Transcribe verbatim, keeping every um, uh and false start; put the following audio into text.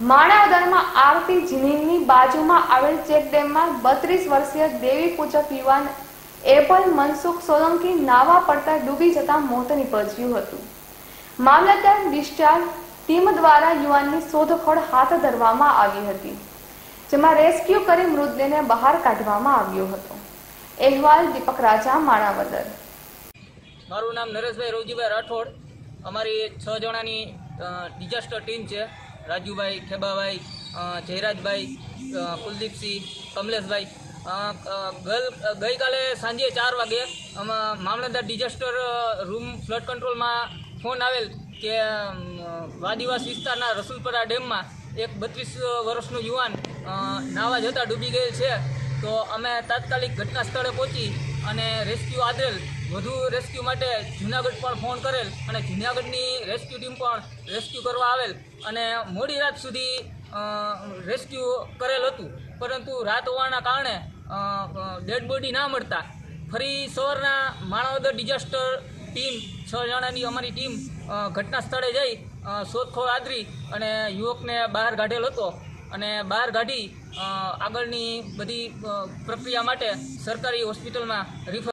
માણાવદરમાં આવતી જીનીની બાજુમાં આવેલ ચેકડેમમાં બત્રીસ વર્ષીય દેવી પૂજક યુવાન એપલ મનસુખ સોલંકી નાવા પડતા ડૂબી જતા મોત નીપજ્યું હતું। મામલતદાર ડિસ્ચાર્જ ટીમ દ્વારા યુવાનની શોધખોળ હાથ ધરવામાં આવી હતી, જેમાં રેસ્ક્યુ કરી મૃતદેહને બહાર કાઢવામાં આવ્યો હતો। અહેવાલ દીપક રાજા, માણાવદર। મારું નામ નરેશભાઈ રોજીભાઈ રાઠોડ। અમારી છ જણાની ડિઝાસ્ટર ટીમ છે। રાજુભાઈ, ખેબાભાઈ, જયરાજભાઈ, કુલદીપસિંહ, કમલેશભાઈ। ગલ ગઈકાલે સાંજે ચાર વાગે મામલતદાર ડિઝાસ્ટર રૂમ ફ્લડ કંટ્રોલમાં ફોન આવેલ કે વાદીવાસ વિસ્તારના રસુલપરા ડેમમાં એક બત્રીસ વર્ષનું યુવાન નાવા જતાં ડૂબી ગયેલ છે। તો અમે તાત્કાલિક ઘટના સ્થળે પહોંચી અને રેસ્ક્યુ આદરેલ। વધુ રેસ્ક્યુ માટે જૂનાગઢ પણ ફોન કરેલ અને જૂનાગઢની રેસ્ક્યુ ટીમ પણ રેસ્ક્યુ કરવા આવેલ અને મોડી રાત સુધી રેસ્ક્યુ કરેલ હતું, પરંતુ રાત હોવાના કારણે ડેડ બોડી ના મળતા ફરી સવારના માણાવદર ડિઝાસ્ટર ટીમ છ જણાની અમારી ટીમ ઘટના સ્થળે જઈ શોધખોળ આદરી અને યુવકને બહાર કાઢેલ હતો અને બહાર કાઢી આગળની બધી પ્રક્રિયા માટે સરકારી હોસ્પિટલમાં રિફર